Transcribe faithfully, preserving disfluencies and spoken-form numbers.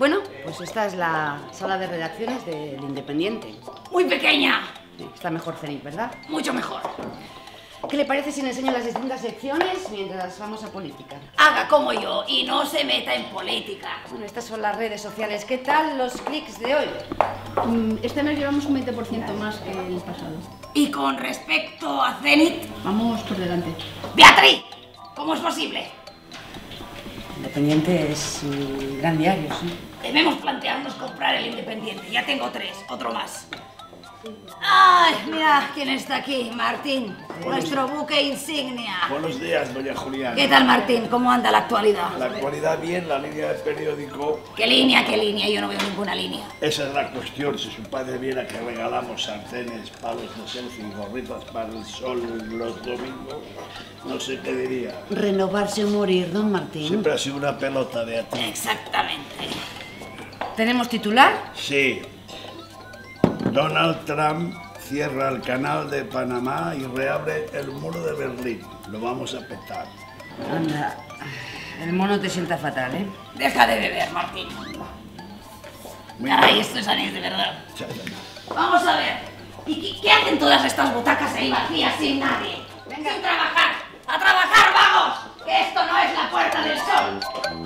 Bueno, pues esta es la sala de redacciones del Independiente. ¡Muy pequeña! Sí, está mejor Cenit, ¿verdad? Mucho mejor. ¿Qué le parece si le enseño las distintas secciones mientras vamos a política? Haga como yo y no se meta en política. Bueno, estas son las redes sociales. ¿Qué tal los clics de hoy? Este mes llevamos un veinte por ciento más que el pasado. Y con respecto a Zenit... Vamos por delante. ¡Beatriz! ¿Cómo es posible? Independiente es un gran diario, sí. Debemos plantearnos comprar el Independiente. Ya tengo tres, otro más. ¡Ay! Mira quién está aquí, Martín. Nuestro buque insignia. Buenos días, doña Juliana. ¿Qué tal, Martín? ¿Cómo anda la actualidad? La actualidad bien, la línea del periódico. ¿Qué línea, qué línea? Yo no veo ninguna línea. Esa es la cuestión. Si su padre viera que regalamos sartenes, palos de selfie y gorritas para el sol los domingos, no sé qué diría. Renovarse o morir, don Martín. Siempre ha sido una pelota, Beatriz. Exactamente. ¿Tenemos titular? Sí. Donald Trump cierra el canal de Panamá y reabre el muro de Berlín. Lo vamos a petar. Anda, el mono te sienta fatal, ¿eh? Deja de beber, Martín. Muy Ay, bien. esto es anís de verdad. Cha, cha, cha. Vamos a ver. ¿Y qué, qué hacen todas estas butacas ahí vacías sin nadie? Venga, sin trabajar. ¡A trabajar, vagos! Que esto no es la Puerta del Sol.